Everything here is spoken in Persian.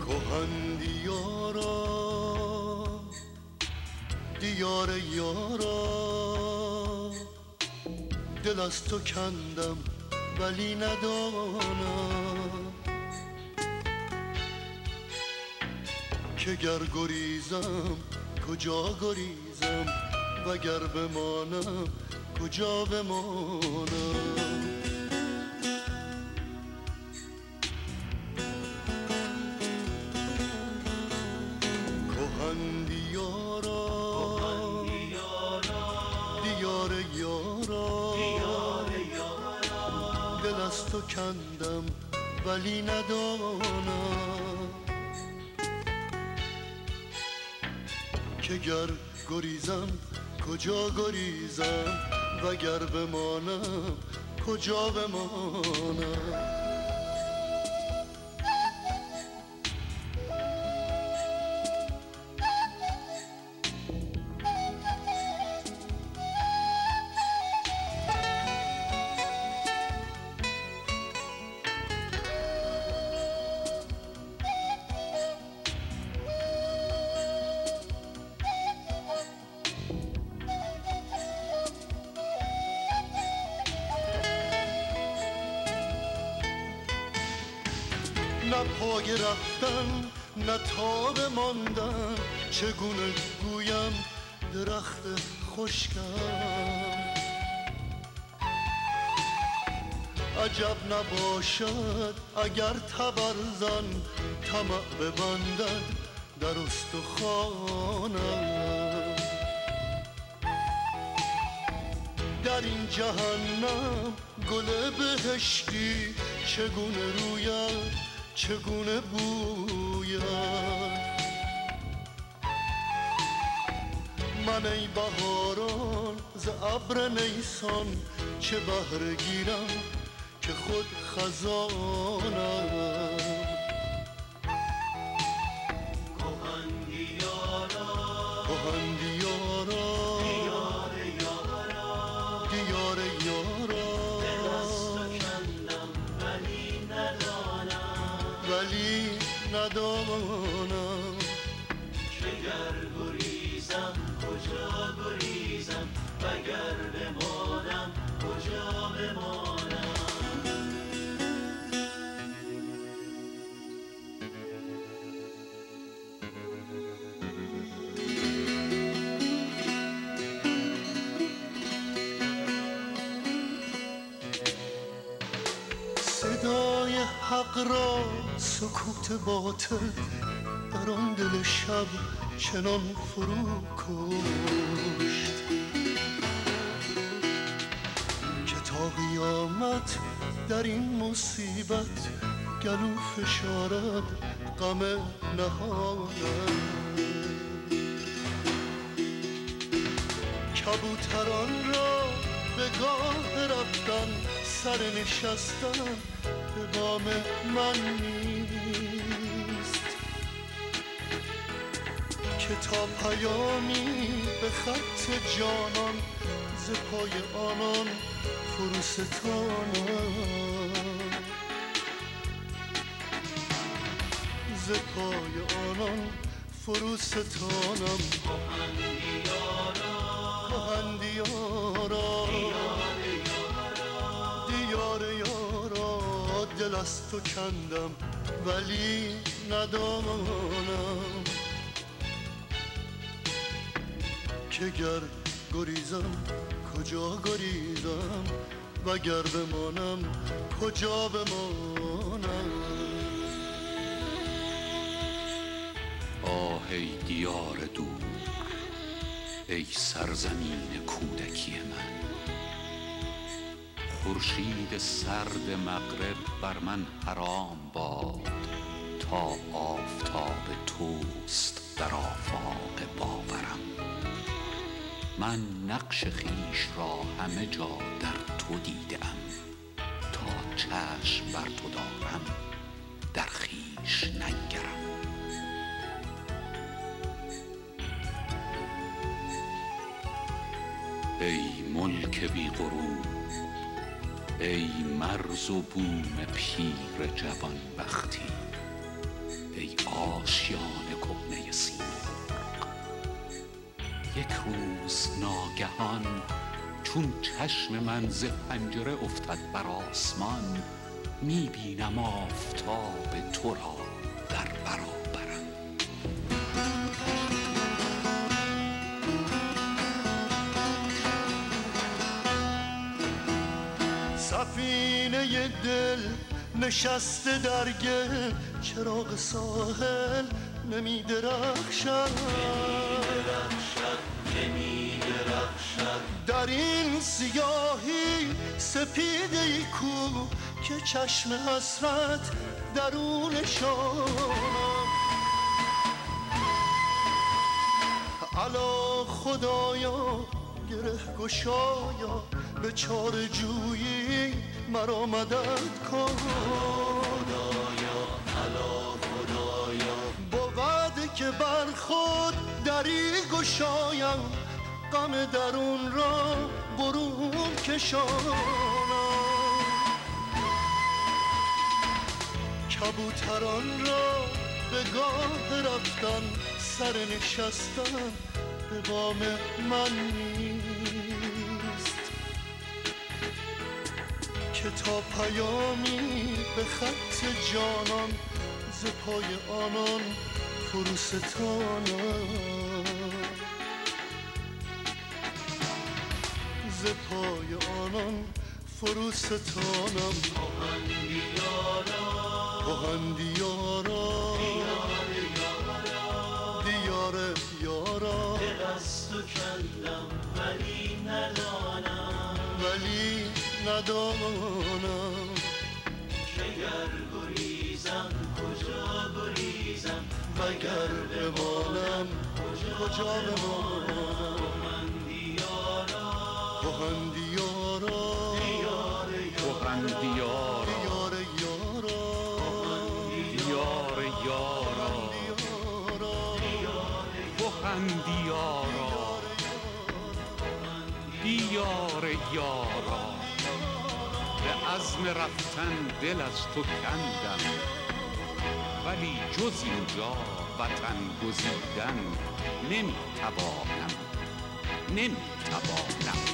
کهن دیارا دیار یارا، دل از تو کندم ولی ندانم که گر گریزم کجا گریزم، وگر بمانم کجا بمانم. کهن دیارا دیار یارا، دل از تو کندم ولی ندانم که گر گریزم کجا گریزم، وگر بمانم کجا بمانم. نه پای رفتن نه تاب ماندن، چگونه گویم درخت خشکم. عجب نباشد اگر تبرزن طمع ببندد در استخوانم. در این جهنم گل بهشتی چگونه روید چگونه بوید. من ای بهاران ز ابر نیسان، چه بهره گیرم که خود خزانم. کهن دیارا کهن دیارا دیار یارا دیار یارا، دل از تو کندم ولی ندانم که گر گریزم کجا گریزم، وگر بمانم کجا بمانم. صدای حق را سکوت باطل در آن دل شب چنان فرو کشت که تا قیامت در این مصیبت گلو فشارد غم نهانم. کبوتران را به گاه رفتن سر نشستن به بام من نیست، که تا پیامی به خط جانان ز پای آنان فرو ستانم. ز پای آنان فرو ستانم. کهن دیارا دیار یارا، دل از تو کندم ولی ندانم که گر گریزم کجا گریزم، وگر بمانم کجا بمانم. آه ای دیار دور، ای سرزمین کودکی من، خورشید سرد مغرب بر من حرام باد تا آفتاب توست در آفاق باورم. من نقش خویش را همه جا در تو دیدم، تا چشم بر تو دارم در خویش ننگرم. ای ملک بی غرور، ای مرز و بوم پیر جوان بختی، ای آشیان کهنه سیمرغ. یک روز ناگهان چون چشم من ز پنجره افتد بر آسمان، میبینم آفتاب تو را در برابرم. سفینه دل نشسته در گل، چراغ ساحل نمی درخشد، در این سیاهی سپیده‌ای کو که چشم حسرت درونشانم. الا خدایا گره گشایا، به چاره جویی مرا مدد کن. بود که بر خود دری گشایم، غم درون را برون کشانم. کبوتران را به گاه رفتن، سر نشستن به بام من نیست، که تا پیامی به خط جانان ز پای آنان فروستانم. ز پای آنان فروستانم. کهندیارا دیار یارا، دل از تو کندم ولی ندانم که گر گریزم کجا گریزم، وگر بمانم کجا بمانم. کهندیارا دیار یارا، دیار یارا، کهندیارا دیار یارا. به عزم رفتن دل از تو کندم، ولی جز اینجا وطن گزیدن نمیتوانم.